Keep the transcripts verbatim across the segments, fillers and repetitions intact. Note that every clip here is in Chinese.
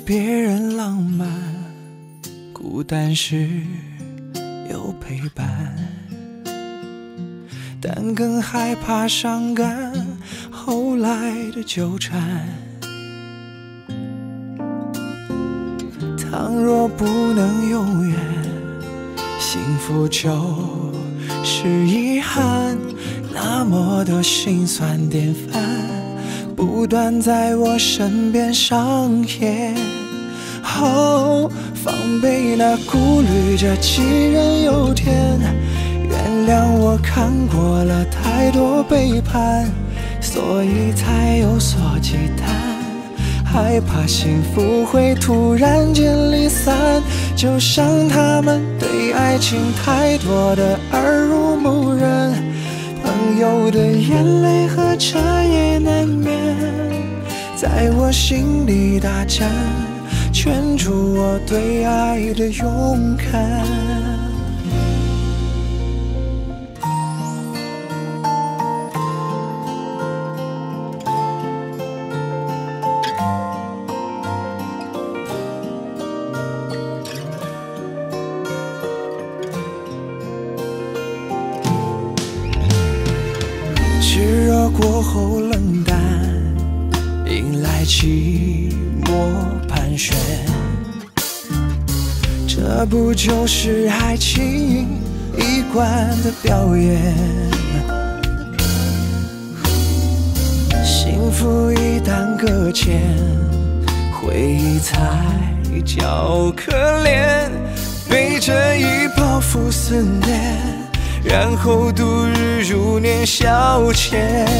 别人浪漫，孤单时有陪伴，但更害怕伤感后来的纠缠。倘若不能永远，幸福就是遗憾，那么多辛酸典范不断在我身边上演。哦，防备那顾虑着杞人忧天，原谅我看过了太多背叛，所以才有所忌惮，害怕幸福会突然间离散，就像他们对爱情太多的耳濡目染，朋友的眼泪和彻夜难眠，在我心里打转，圈住我对爱的勇敢。炙热过后冷淡，迎来寂寞盘旋，这不就是爱情一贯的表演？幸福一旦搁浅，回忆才叫可怜，背着一包袱思念，然后度日如年消遣。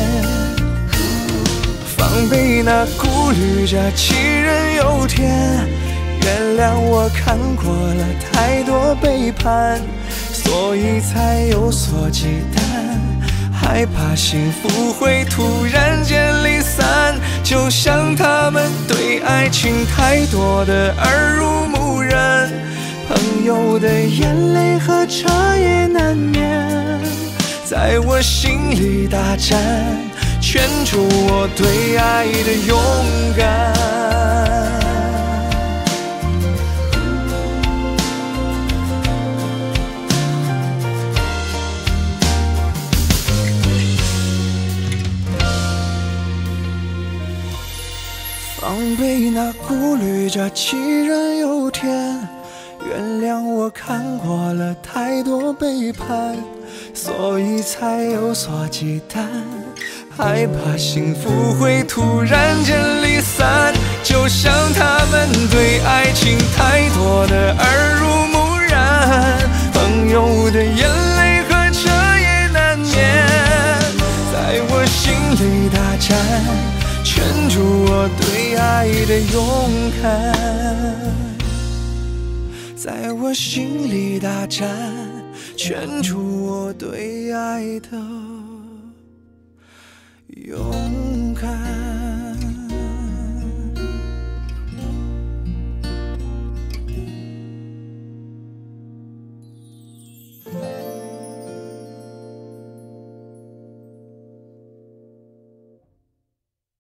防备那顾虑着杞人忧天，原谅我看过了太多背叛，所以才有所忌惮，害怕幸福会突然间离散，就像他们对爱情太多的耳濡目染，朋友的眼泪和彻夜难眠，在我心里打转，圈住我对爱的勇敢。防备那顾虑着杞人忧天，原谅我看过了太多背叛，所以才有所忌惮，害怕幸福会突然间离散，就像他们对爱情太多的耳濡目染，朋友的眼泪和彻夜难眠，在我心里打转，圈住我对爱的勇敢，在我心里打转，圈住我对爱的勇